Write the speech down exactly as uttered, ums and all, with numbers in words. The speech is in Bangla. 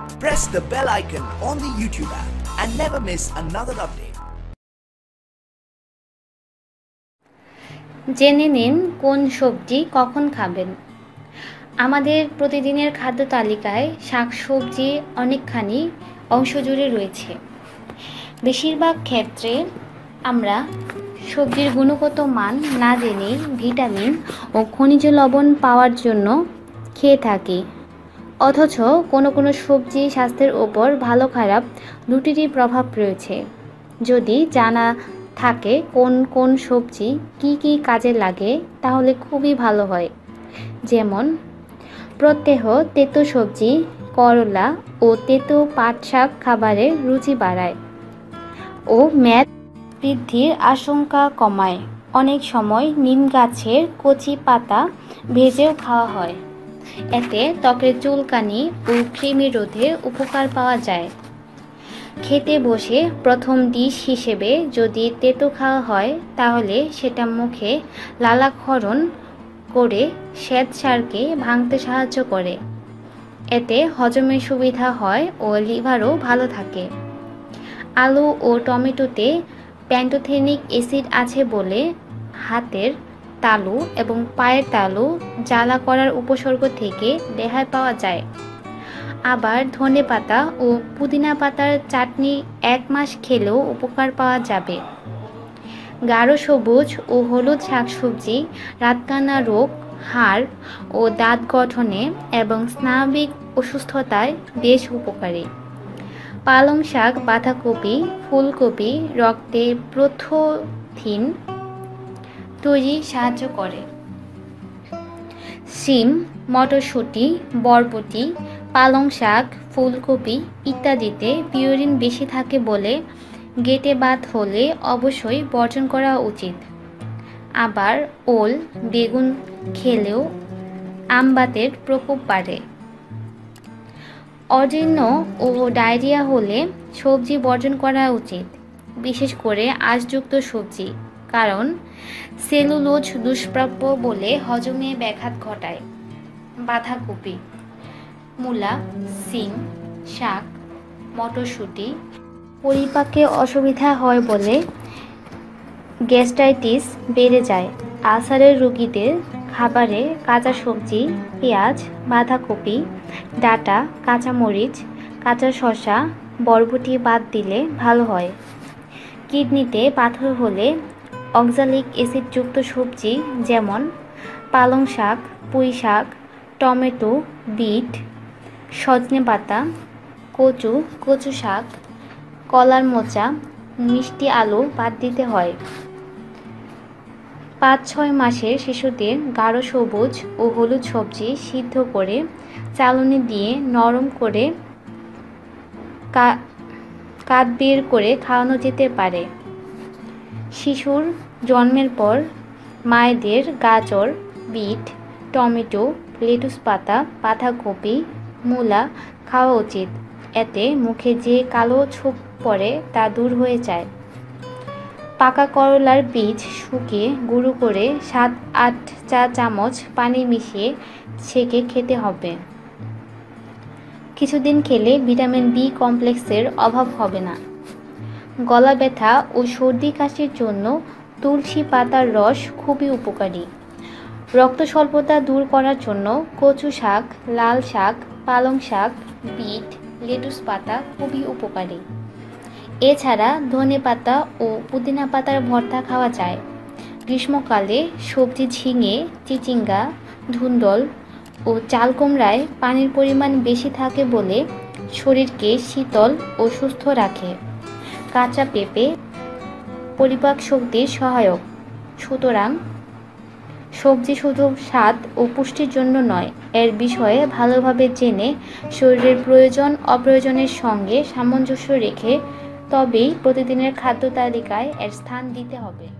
Press the bell icon on the YouTube app and never miss another update. জেনে নিন কোন সবজি কখন খাবেন। আমাদের প্রতিদিনের খাদ্য তালিকায় শাকসবজি অনেকখানি অংশ জুড়ে রয়েছে। বেশিরভাগ ক্ষেত্রে আমরা সবজির গুণগত মান না জেনে ভিটামিন ও খনিজ লবণ পাওয়ার জন্য খেয়ে থাকি। অথচ কোনো কোনো সবজি স্বাস্থ্যের ওপর ভালো খারাপ দুটিরই প্রভাব রয়েছে। যদি জানা থাকে কোন কোন সবজি কি কি কাজে লাগে তাহলে খুবই ভালো হয়। যেমন প্রত্যহ তেতো সবজি, করলা ও তেতো পাট শাক খাবারের রুচি বাড়ায় ও মেদ বৃদ্ধির আশঙ্কা কমায়। অনেক সময় নিম গাছের কচি পাতা ভেজেও খাওয়া হয়। এতে ত্বকের চুলকানি ও কৃমি রোধে উপকার পাওয়া যায়। খেতে বসে প্রথম ডিশ হিসেবে যদি তেতো খাওয়া হয় তাহলে সেটা মুখে লালাক্ষরণ করে শ্বেতসারকে ভাঙতে সাহায্য করে। এতে হজমের সুবিধা হয় ও লিভারও ভালো থাকে। আলু ও টমেটোতে প্যান্টোথেনিক অ্যাসিড আছে বলে হাতের তালু এবং পায়ের তালু জ্বালা করার উপসর্গ থেকে রেহাই পাওয়া যায়। আবার ধনেপাতা ও পুদিনা পাতার চাটনি এক মাস খেলেও উপকার পাওয়া যাবে। গাঢ় সবুজ ও হলুদ শাকসবজি রাতকানা রোগ, হাড় ও দাঁত গঠনে এবং স্নায়বিক অসুস্থতায় বেশ উপকারী। পালং শাক, বাঁধাকপি, ফুলকপি রক্তে প্রোথিন তৈরি সাহায্য করে। শিম, মটরশুঁটি, বরবটি, পালং শাক, ফুলকপি ইত্যাদিতে পিওরিন বেশি থাকে বলে গেটে বাত হলে অবশ্যই বর্জন করা উচিত। আবার ওল, বেগুন খেলেও আমবাতের প্রকোপ বাড়ে। অজীর্ণ ও ডায়রিয়া হলে সবজি বর্জন করা উচিত, বিশেষ করে আঁশযুক্ত সবজি, কারণ সেলুলোজ দুষ্প্রাপ্য বলে হজমে ব্যাঘাত ঘটায়। বাঁধাকপি, মূলা, শিম, শাক, মটরশুঁটি পরিপাকে অসুবিধা হয় বলে গ্যাস্ট্রাইটিস বেড়ে যায়। আলসারের রোগীদের খাবারে কাঁচা সবজি, পেঁয়াজ, বাঁধাকপি, ডাঁটা, কাঁচামরিচ, কাঁচা শসা, বরবটি বাদ দিলে ভালো হয়। কিডনিতে পাথর হলে অক্সালিক অ্যাসিডযুক্ত সবজি যেমন পালং শাক, পুঁই শাক, টমেটো, বিট, সজনে পাতা, কচু, কচু শাক, কলার মোচা, মিষ্টি আলু বাদ দিতে হয়। পাঁচ ছয় মাসের শিশুদের গাঢ় সবুজ ও হলুদ সবজি সিদ্ধ করে চালনি দিয়ে নরম করে কাঠ বের করে খাওয়ানো যেতে পারে। শিশুর জন্মের পর মায়েদের গাজর, বিট, টমেটো, লেটুস পাতা, বাঁধাকপি, মূলা খাওয়া উচিত। এতে মুখে যে কালো ছোপ পড়ে তা দূর হয়ে যায়। পাকা করলার বীজ শুকিয়ে গুঁড়ো করে সাত আট চা চামচ পানি মিশিয়ে ছেঁকে খেতে হবে। কিছুদিন খেলে ভিটামিন বি কমপ্লেক্সের অভাব হবে না। গলা ব্যথা ও সর্দি কাশির জন্য তুলসী পাতার রস খুবই উপকারী। রক্ত স্বল্পতা দূর করার জন্য কচু শাক, লাল শাক, পালং শাক, বিট, লেটুস পাতা খুবই উপকারী। এছাড়া ধনে পাতা ও পুদিনা পাতার ভর্তা খাওয়া যায়। গ্রীষ্মকালে সবজি ঝিঙে, চিচিঙ্গা, ধুন্দল ও চাল কুমড়ায় পানির পরিমাণ বেশি থাকে বলে শরীরকে শীতল ও সুস্থ রাখে। কাঁচা পেঁপে পরিপাক শক্তির সহায়ক। সুতরাং সবজি শুধু স্বাদ ও পুষ্টির জন্য নয়, এর বিষয়ে ভালোভাবে জেনে শরীরের প্রয়োজন অপ্রয়োজনের সঙ্গে সামঞ্জস্য রেখে তবেই প্রতিদিনের খাদ্য তালিকায় এর স্থান দিতে হবে।